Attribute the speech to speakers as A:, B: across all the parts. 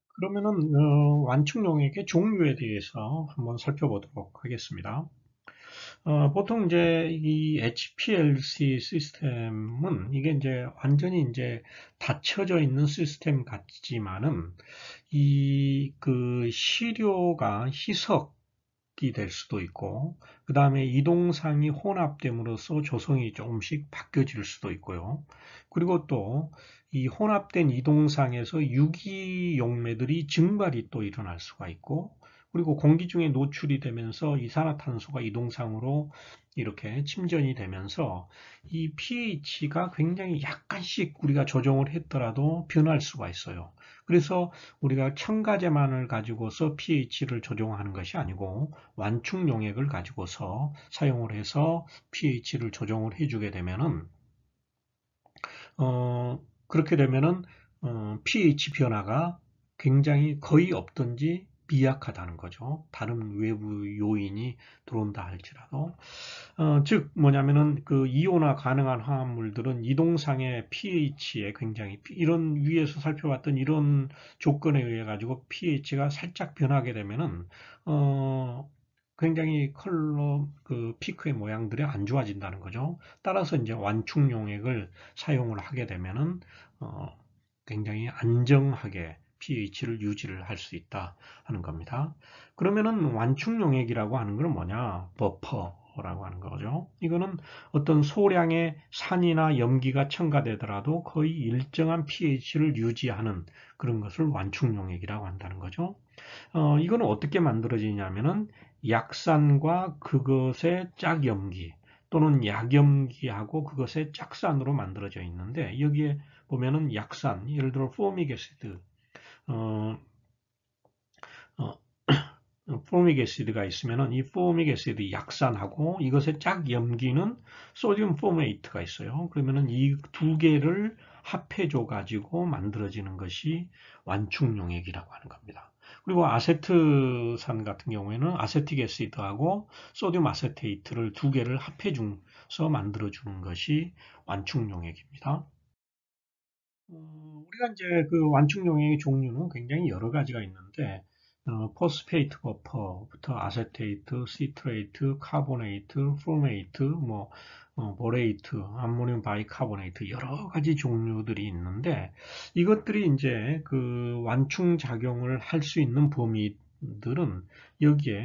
A: 그러면은 완충 용액의 종류에 대해서 한번 살펴보도록 하겠습니다. 보통 이제 이 HPLC 시스템은 이게 이제 완전히 이제 닫혀져 있는 시스템 같지만은 이 그 시료가 희석이 될 수도 있고, 그 다음에 이동상이 혼합됨으로써 조성이 조금씩 바뀌어질 수도 있고요. 그리고 또 이 혼합된 이동상에서 유기용매들이 증발이 또 일어날 수가 있고, 그리고 공기 중에 노출이 되면서 이산화탄소가 이동상으로 이렇게 침전이 되면서 이 pH가 굉장히 약간씩 우리가 조정을 했더라도 변할 수가 있어요. 그래서 우리가 첨가제만을 가지고서 pH를 조정하는 것이 아니고 완충 용액을 가지고서 사용을 해서 pH를 조정을 해주게 되면은 그렇게 되면은 pH 변화가 굉장히 거의 없든지 미약하다는 거죠. 다른 외부 요인이 들어온다 할지라도. 즉 뭐냐면은 그 이온화 가능한 화합물들은 이동상의 pH에 굉장히 이런 위에서 살펴봤던 이런 조건에 의해 가지고 pH가 살짝 변하게 되면은 굉장히 컬러 그 피크의 모양들이 안 좋아진다는 거죠. 따라서 이제 완충 용액을 사용을 하게 되면은 어, 굉장히 안정하게 pH를 유지를 할 수 있다 하는 겁니다. 그러면은 완충 용액이라고 하는 건 뭐냐? 버퍼라고 하는 거죠. 이거는 어떤 소량의 산이나 염기가 첨가되더라도 거의 일정한 pH를 유지하는 그런 것을 완충 용액이라고 한다는 거죠. 이거는 어떻게 만들어지냐면은 약산과 그것의 짝염기 또는 약염기하고 그것의 짝산으로 만들어져 있는데 여기에 보면은 약산, 예를 들어 포미c 애시드, 어, 어, 포미c 애시드가 있으면은 이 포미c 애시드 약산하고 이것의 짝염기는 소디움 포메이트가 있어요. 그러면은 이 두 개를 합해줘 가지고 만들어지는 것이 완충용액이라고 하는 겁니다. 그리고 아세트산 같은 경우에는 아세틱 애시드하고 소디움 아세테이트를 두 개를 합해줘서 만들어주는 것이 완충용액입니다. 우리가 이제 그 완충용액의 종류는 굉장히 여러 가지가 있는데, 포스페이트 버퍼부터 아세테이트, 시트레이트, 카보네이트, 포메이트, 보레이트, 암모늄 바이카보네이트 여러 가지 종류들이 있는데 이것들이 이제 그 완충 작용을 할 수 있는 범위들은 여기에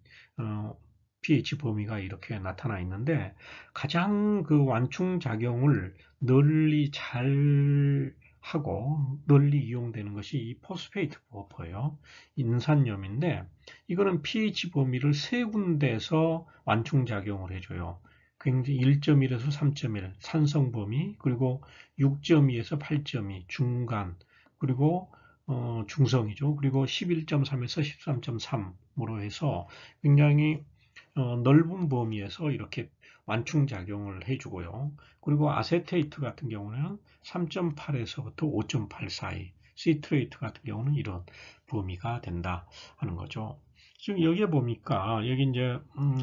A: pH 범위가 이렇게 나타나 있는데 가장 그 완충 작용을 널리 잘 하고 널리 이용되는 것이 이 포스페이트 버퍼예요. 인산염인데 이거는 pH 범위를 세 군데에서 완충 작용을 해줘요. 굉장히 1.1에서 3.1 산성 범위, 그리고 6.2에서 8.2 중간, 그리고 중성이죠. 그리고 11.3에서 13.3으로 해서 굉장히 넓은 범위에서 이렇게 완충작용을 해주고요. 그리고 아세테이트 같은 경우는 3.8에서부터 5.8 사이, 시트레이트 같은 경우는 이런 범위가 된다 하는 거죠. 지금 여기에 보니까 여기 이제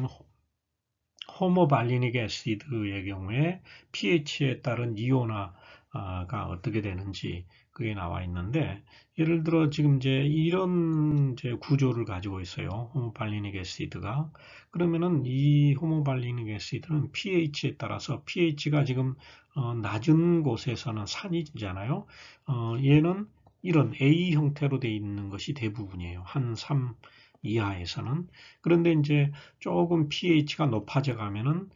A: 호모발리닉 애시드의 경우에 pH에 따른 이온화가 어떻게 되는지 그게 나와 있는데 예를 들어 지금 이제 이런 이제 구조를 가지고 있어요. 호모발리닉 애시드가 그러면은 이 호모발리닉 애시드는 pH에 따라서 pH가 지금 낮은 곳에서는 산이잖아요. 얘는 이런 A 형태로 되어 있는 것이 대부분이에요. 한 3 이하에서는. 그런데 이제 조금 pH가 높아져 가면은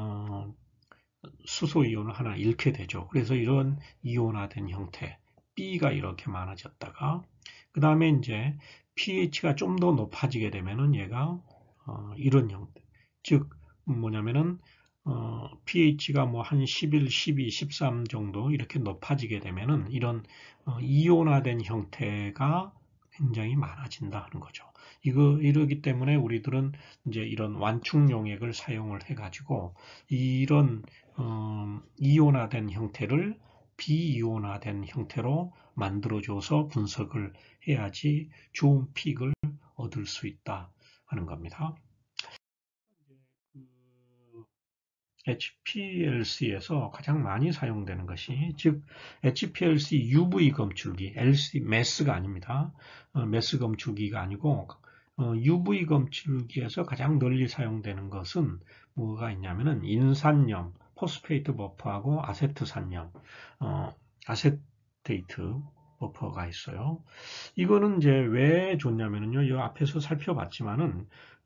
A: 수소 이온을 하나 잃게 되죠. 그래서 이런 이온화된 형태 B가 이렇게 많아졌다가 그 다음에 이제 pH가 좀 더 높아지게 되면은 얘가 이런 형태, 즉 뭐냐면은 pH가 뭐 한 11, 12, 13 정도 이렇게 높아지게 되면은 이런 이온화된 형태가 굉장히 많아진다 하는 거죠. 이러기 때문에 우리들은 이제 이런 완충 용액을 사용을 해가지고 이런 이온화된 형태를 비이온화된 형태로 만들어줘서 분석을 해야지 좋은 픽을 얻을 수 있다 하는 겁니다. HPLC에서 가장 많이 사용되는 것이, 즉 HPLC UV 검출기, LC 메스가 아닙니다. 메스 검출기가 아니고 UV 검출기에서 가장 널리 사용되는 것은 뭐가 있냐면은 인산염, 포스페이트 버퍼하고 아세트산염, 아세테이트 버퍼가 있어요. 이거는 이제 왜 좋냐면요, 이 앞에서 살펴봤지만은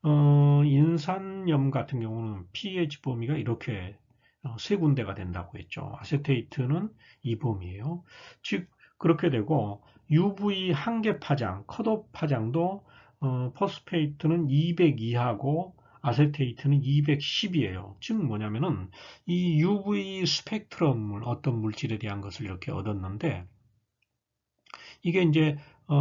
A: 인산염 같은 경우는 pH 범위가 이렇게 세 군데가 된다고 했죠. 아세테이트는 이 범위예요. 즉 그렇게 되고 UV 한계 파장, 컷오프 파장도 포스페이트는 200 이하고 아세테이트는 210이에요. 즉 뭐냐면은 이 UV 스펙트럼을 어떤 물질에 대한 것을 이렇게 얻었는데, 이게 이제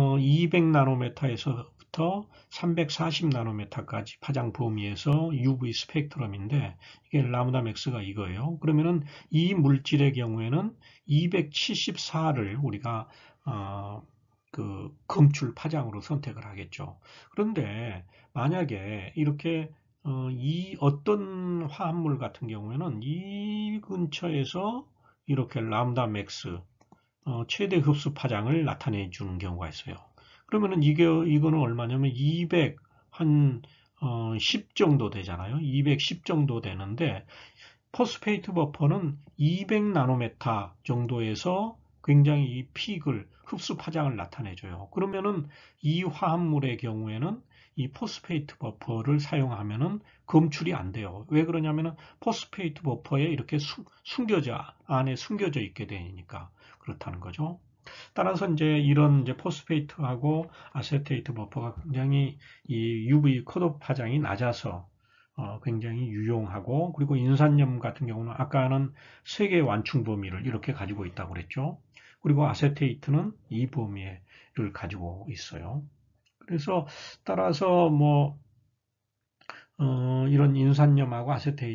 A: 200나노메타에서부터 340나노메타까지 파장 범위에서 UV 스펙트럼인데, 이게 라무다 맥스가 이거예요. 그러면은 이 물질의 경우에는 274를 우리가 그 검출 파장으로 선택을 하겠죠. 그런데 만약에 이렇게 이 어떤 화합물 같은 경우에는 이 근처에서 이렇게 람다 맥스 최대 흡수 파장을 나타내 주는 경우가 있어요. 그러면은 이거는 얼마냐면 200 한 10 정도 되잖아요. 210 정도 되는데 포스페이트 버퍼는 200 나노메타 정도에서 굉장히 이 픽을 흡수 파장을 나타내줘요. 그러면은 이 화합물의 경우에는 이 포스페이트 버퍼를 사용하면은 검출이 안 돼요. 왜 그러냐면은 포스페이트 버퍼에 이렇게 안에 숨겨져 있게 되니까 그렇다는 거죠. 따라서 이제 이런 이제 포스페이트하고 아세테이트 버퍼가 굉장히 이 UV 컷오프 파장이 낮아서 굉장히 유용하고, 그리고 인산염 같은 경우는 아까는 3개의 완충 범위를 이렇게 가지고 있다고 그랬죠. 그리고 아세테이트는 이 범위를 가지고 있어요. 그래서 따라서 뭐 이런 인산염하고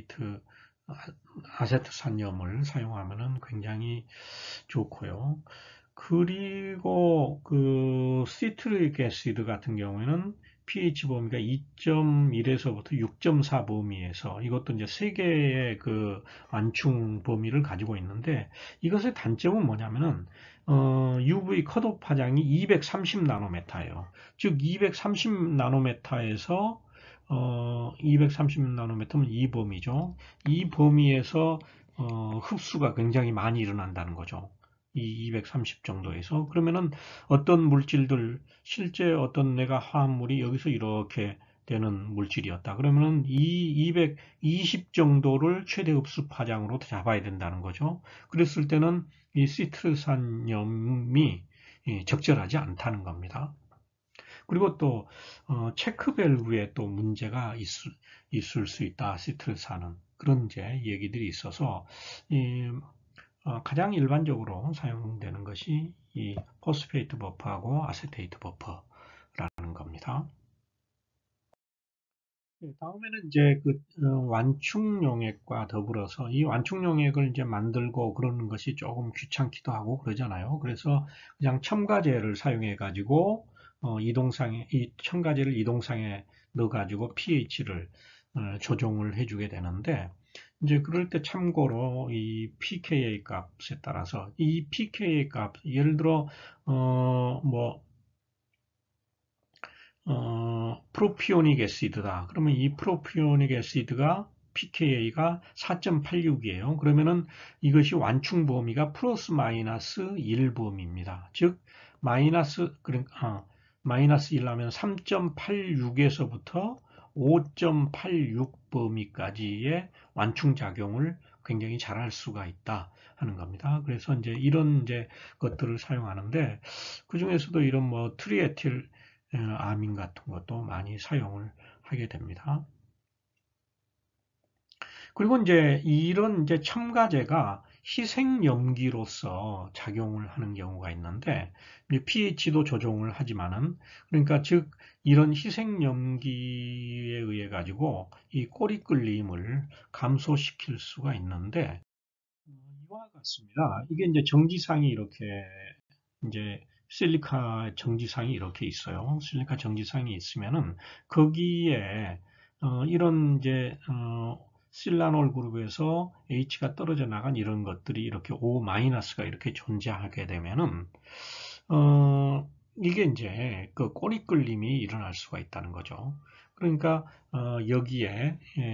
A: 아세트산염을 사용하면은 굉장히 좋고요. 그리고 그 시트릭 애시드 같은 경우에는 pH 범위가 2.1에서부터 6.4 범위에서, 이것도 이제 3개의 그 완충 범위를 가지고 있는데, 이것의 단점은 뭐냐면은 UV 컷오프 파장이 230 나노메타예요. 즉 230 나노메타에서 230 나노메타면 이 범위죠. 이 범위에서 흡수가 굉장히 많이 일어난다는 거죠. 이 230 정도에서. 그러면은 어떤 물질들, 실제 어떤 내가 화합물이 여기서 이렇게 되는 물질이었다. 그러면은 이 220 정도를 최대 흡수 파장으로 잡아야 된다는 거죠. 그랬을 때는 이 시트르산염이 적절하지 않다는 겁니다. 그리고 또 체크 밸브에 또 문제가 있을 수 있다. 시트르산은 그런 이제 얘기들이 있어서 가장 일반적으로 사용되는 것이 이 포스페이트 버퍼하고 아세테이트 버퍼라는 겁니다. 다음에는 이제 그 완충용액과 더불어서 이 완충용액을 이제 만들고 그러는 것이 조금 귀찮기도 하고 그러잖아요. 그래서 그냥 첨가제를 사용해 가지고 이 첨가제를 이동상에 넣어 가지고 pH를 조정을 해주게 되는데, 이제 그럴 때 참고로 이 pKa 값에 따라서 이 pKa 값, 예를 들어 뭐 프로피오닉 애시드다. 그러면 이 프로피오닉 애시드가 pKa가 4.86이에요. 그러면은 이것이 완충 범위가 플러스 마이너스 1 범위입니다. 즉 마이너스 1 하면 3.86에서부터 5.86 범위까지의 완충 작용을 굉장히 잘할 수가 있다 하는 겁니다. 그래서 이제 이런 이제 것들을 사용하는데, 그 중에서도 이런 뭐 트리에틸 아민 같은 것도 많이 사용을 하게 됩니다. 그리고 이제 이런 이제 첨가제가 희생염기로서 작용을 하는 경우가 있는데, pH도 조정을 하지만은, 그러니까 즉 이런 희생염기에 의해 가지고 이 꼬리 끌림을 감소시킬 수가 있는데, 이와 같습니다. 이게 이제 정지상이 이렇게 이제 실리카 정지상이 이렇게 있어요. 실리카 정지상이 있으면은 거기에 이런 이제 실라놀 그룹에서 H가 떨어져 나간 이런 것들이 이렇게 O-가 이렇게 존재하게 되면은 이게 이제 그 꼬리 끌림이 일어날 수가 있다는 거죠. 그러니까 여기에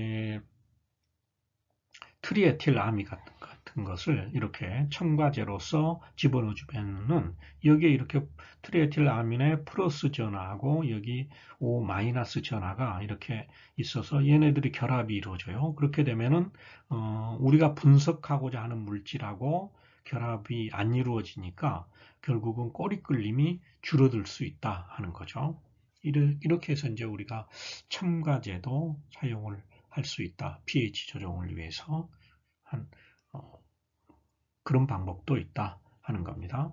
A: 트리에틸아미 같은 것을 이렇게 첨가제로서 집어넣어주면은 여기에 이렇게 트리에틸아민의 플러스 전하하고 여기 O- 전하가 이렇게 있어서 얘네들이 결합이 이루어져요. 그렇게 되면은 우리가 분석하고자 하는 물질하고 결합이 안 이루어지니까 결국은 꼬리 끌림이 줄어들 수 있다 하는 거죠. 이렇게 해서 이제 우리가 첨가제도 사용을 할 수 있다. pH 조정을 위해서 한 그런 방법도 있다 하는 겁니다.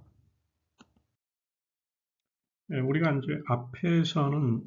A: 네, 우리가 이제 앞에서는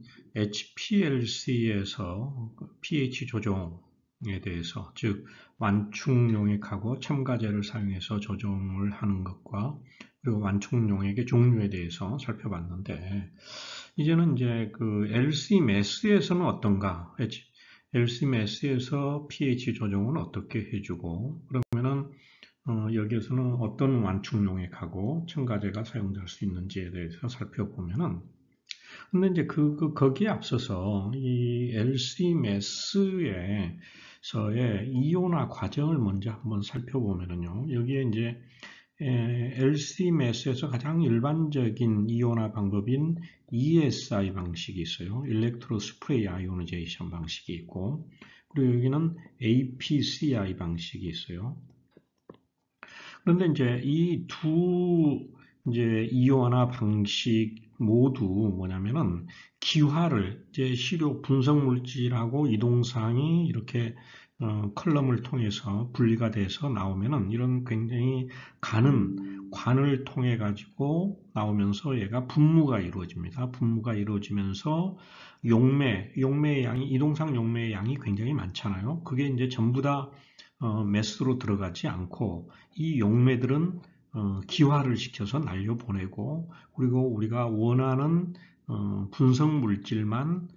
A: HPLC에서 pH 조정에 대해서, 즉 완충용액하고 첨가제를 사용해서 조정을 하는 것과 그리고 완충용액의 종류에 대해서 살펴봤는데, 이제는 이제 그 LC-MES에서는 어떤가? LC-MES에서 pH 조정은 어떻게 해주고, 그러면은 여기에서는 어떤 완충용액하고 첨가제가 사용될 수 있는지에 대해서 살펴보면은, 근데 이제 거기에 앞서서 이 LC-MES에서의 이온화 과정을 먼저 한번 살펴보면은요, 여기에 이제 LC-MES에서 가장 일반적인 이온화 방법인 ESI 방식이 있어요. 일렉트로 스프레이 아이오니제이션 방식이 있고, 그리고 여기는 APCI 방식이 있어요. 그런데 이제 이 두 이제 이온화 방식 모두 뭐냐면은 기화를 이제 시료 분석 물질하고 이동상이 이렇게 컬럼을 통해서 분리가 돼서 나오면은 이런 굉장히 가는 관을 통해 가지고 나오면서 얘가 분무가 이루어집니다. 분무가 이루어지면서 용매의 양이, 이동상 용매의 양이 굉장히 많잖아요. 그게 이제 전부 다 메스로 들어가지 않고 이 용매들은 기화를 시켜서 날려보내고, 그리고 우리가 원하는 분석 물질만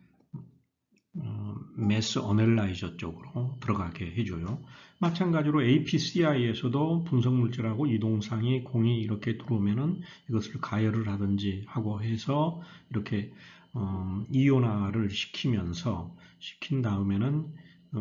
A: 메스 어널라이저 쪽으로 들어가게 해줘요. 마찬가지로 APCI에서도 분석 물질하고 이동상이 공이 이렇게 들어오면은 이것을 가열을 하든지 하고 해서 이렇게 이온화를 시킨 다음에는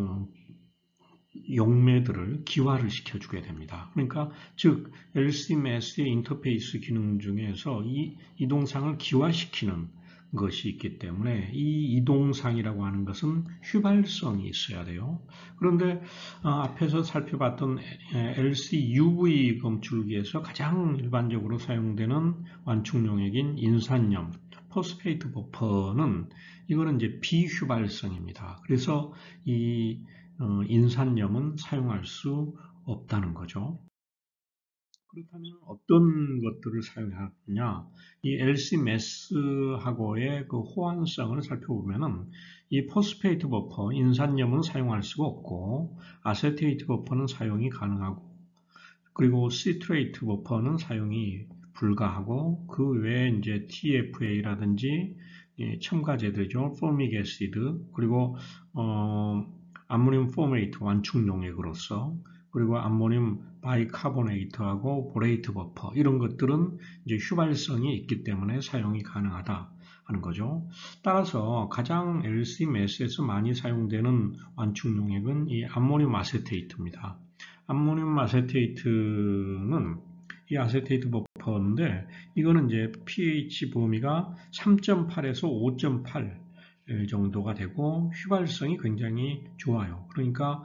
A: 용매들을 기화를 시켜주게 됩니다. 그러니까 즉 LC-MES의 인터페이스 기능 중에서 이 이동상을 기화시키는 것이 있기 때문에 이 이동상이라고 하는 것은 휘발성이 있어야 돼요. 그런데 앞에서 살펴봤던 LC-UV 검출기에서 가장 일반적으로 사용되는 완충용액인 인산염, 포스페이트 버퍼는 이거는 이제 비휘발성입니다. 그래서 이 인산염은 사용할 수 없다는 거죠. 그렇다면 어떤 것들을 사용하느냐? 이 LC-MES하고의 그 호환성을 살펴보면은 이 포스페이트 버퍼, 인산염은 사용할 수가 없고, 아세테이트 버퍼는 사용이 가능하고, 그리고 시트레이트 버퍼는 사용이 불가하고, 그 외에 이제 TFA라든지 첨가제들이죠. 포믹 애시드, 그리고 암모늄 포메이트 완충용액으로서, 그리고 암모늄 바이카보네이트하고 보레이트 버퍼, 이런 것들은 이제 휘발성이 있기 때문에 사용이 가능하다 하는 거죠. 따라서 가장 LC-MES에서 많이 사용되는 완충용액은 이 암모늄 아세테이트입니다. 암모늄 아세테이트는 이 아세테이트 버퍼인데, 이거는 이제 pH 범위가 3.8에서 5.8 정도가 되고 휘발성이 굉장히 좋아요. 그러니까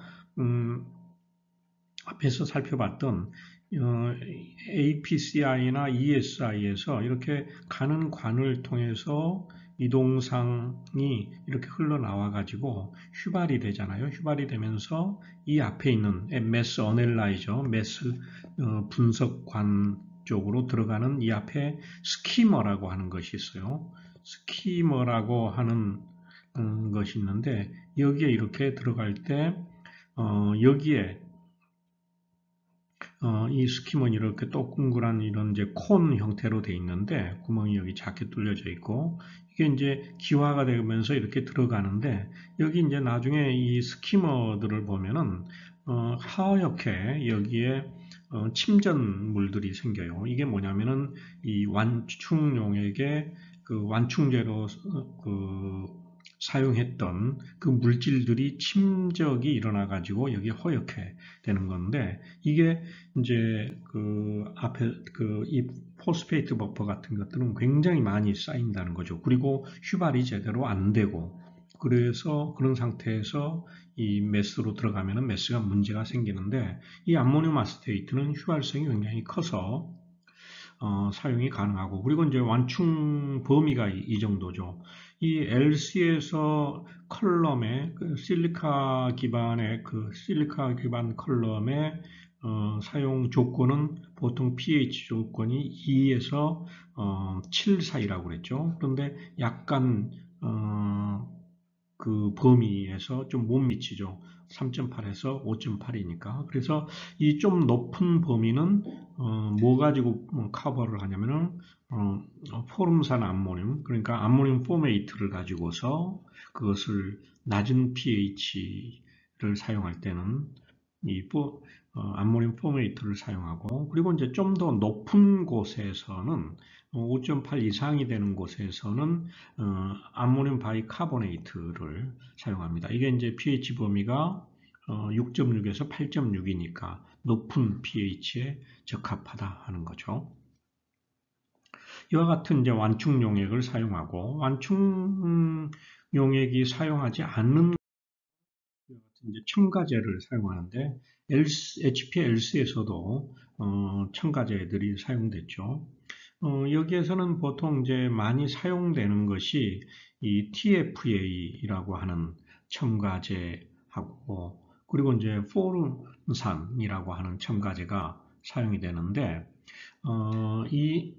A: 앞에서 살펴봤던 APCI나 ESI에서 이렇게 가는 관을 통해서 이동상이 이렇게 흘러나와 가지고 휘발이 되잖아요. 휘발이 되면서 이 앞에 있는 메스 어넬라이저, 메스 분석관 쪽으로 들어가는 이 앞에 스키머라고 하는 것이 있어요. 스키머라고 하는 것이 있는데, 여기에 이렇게 들어갈 때 여기에 이 스키머는 이렇게 동그란 이런 이제 콘 형태로 돼 있는데 구멍이 여기 작게 뚫려져 있고 이게 이제 기화가 되면서 이렇게 들어가는데 여기 이제 나중에 이 스키머들을 보면은 하얗게 여기에 침전물들이 생겨요. 이게 뭐냐면은 이 완충용액에 그 완충제로 사용했던 그 물질들이 침적이 일어나 가지고 여기 허옇게 되는 건데 이게 이제 그 앞에 이 포스페이트 버퍼 같은 것들은 굉장히 많이 쌓인다는 거죠. 그리고 휴발이 제대로 안 되고 그래서 그런 상태에서 이 메스로 들어가면은 메스가 문제가 생기는데 이 암모늄 아세테이트는 휴발성이 굉장히 커서 사용이 가능하고 그리고 이제 완충 범위가 이 정도죠. 이 LC에서 컬럼의 실리카 기반 컬럼의 사용 조건은 보통 pH 조건이 2에서 7 사이라고 그랬죠. 그런데 약간 그 범위에서 좀 못 미치죠. 3.8에서 5.8이니까. 그래서 이 좀 높은 범위는 뭐 가지고 커버를 하냐면은 포름산 암모늄, 그러니까 암모늄 포메이트를 가지고서 그것을 낮은 pH를 사용할 때는 이 암모늄 포메이트를 사용하고 그리고 이제 좀 더 높은 곳에서는 5.8 이상이 되는 곳에서는 암모늄 바이카보네이트를 사용합니다. 이게 이제 pH 범위가 6.6에서 8.6이니까 높은 pH에 적합하다 하는 거죠. 이와 같은 이제 완충 용액을 사용하고 완충 용액이 사용하지 않는 이제 첨가제를 사용하는데 HPLC에서도 첨가제들이 사용됐죠. 여기에서는 보통 이제 많이 사용되는 것이 이 TFA라고 하는 첨가제하고 그리고 이제 포름산이라고 하는 첨가제가 사용이 되는데 이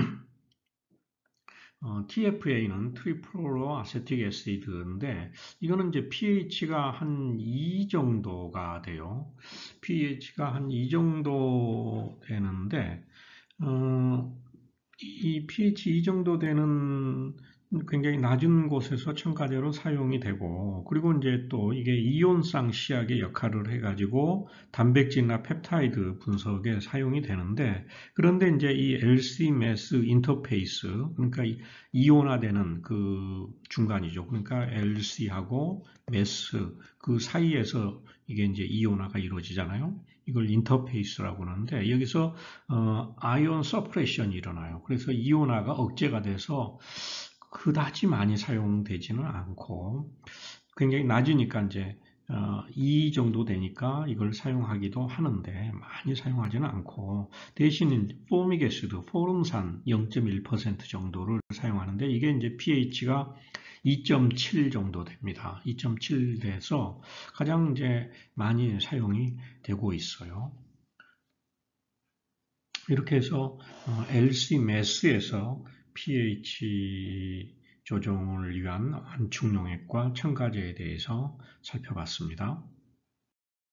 A: TFA는 트리플로 아세틱 애시드인데 이거는 이제 pH가 한 2 정도가 돼요. pH가 한 2 정도 되는데 이 pH 2 정도 되는 굉장히 낮은 곳에서 첨가제로 사용이 되고 그리고 이제 또 이게 이온상 시약의 역할을 해가지고 단백질이나 펩타이드 분석에 사용이 되는데 그런데 이제 이 LC-MES 인터페이스 그러니까 이온화되는 그 중간이죠. 그러니까 LC하고 MES 그 사이에서 이게 이제 이온화가 이루어지잖아요. 이걸 인터페이스라고 하는데 여기서 아이온 서프레션이 일어나요. 그래서 이온화가 억제가 돼서 그다지 많이 사용되지는 않고 굉장히 낮으니까 이제 2 정도 되니까 이걸 사용하기도 하는데 많이 사용하지는 않고 대신 포미c 애시드, 포름산 0.1% 정도를 사용하는데 이게 이제 pH가 2.7 정도 됩니다. 2.7 돼서 가장 이제 많이 사용이 되고 있어요. 이렇게 해서 LC-MES에서 pH 조정을 위한 완충용액과 첨가제에 대해서 살펴봤습니다.